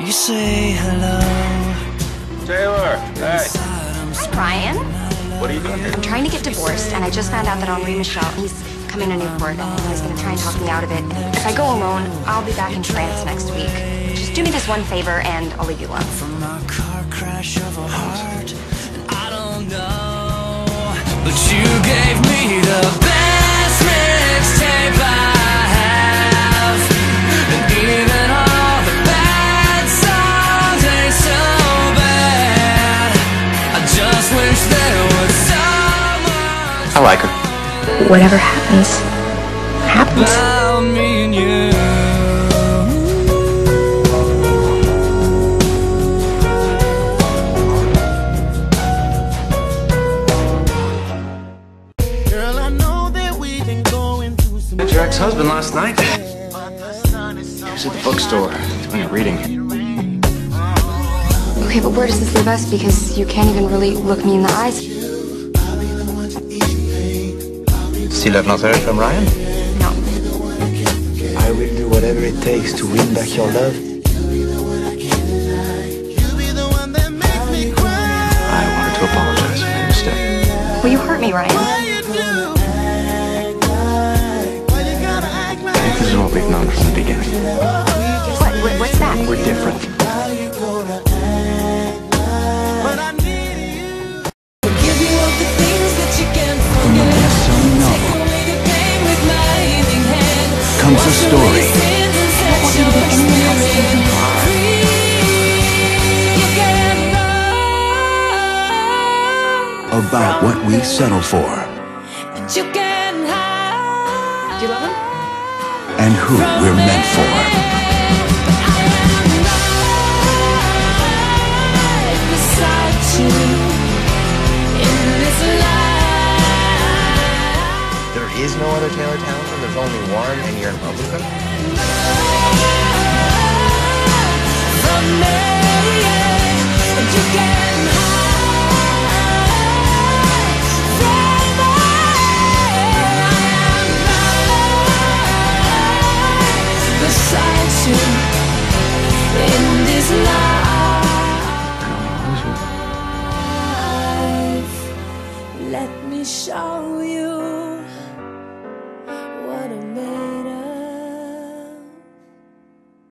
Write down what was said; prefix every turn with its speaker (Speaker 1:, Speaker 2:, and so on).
Speaker 1: you say hello.
Speaker 2: Taylor, hey.
Speaker 3: Hi, Brian.
Speaker 2: What are you doing here?
Speaker 3: I'm trying to get divorced, and I just found out that Henri Michel, he's coming to Newport, and he's going to try and talk me out of it. If I go alone, I'll be back in France next week. Just do me this one favor, and I'll leave you alone.
Speaker 1: From a car crash of a heart, and I don't know, but you gave me the best mixtape I have, and even all the bad songs ain't so bad. I just wish there was someone
Speaker 2: I like her.
Speaker 3: Whatever happens, happens.
Speaker 1: about me and you.
Speaker 2: Met your ex-husband last night. He was at the bookstore doing a reading.
Speaker 3: Okay, but where does this leave us? Because you can't even really look me in the eyes.
Speaker 2: Still have not heard from Ryan?
Speaker 3: No.
Speaker 4: I will do whatever it takes to win back your love.
Speaker 2: I wanted to apologize for my mistake.
Speaker 3: Well, you hurt me, Ryan.
Speaker 2: I think this is what we've known from the beginning.
Speaker 3: What's that?
Speaker 2: We're different.
Speaker 4: From the best-selling novel comes a story about what we settle for
Speaker 3: Do you love him?
Speaker 4: and who we're meant for.
Speaker 2: There is no other Taylor Townsend. There's only one, and you're in love with him?
Speaker 1: From me, and you can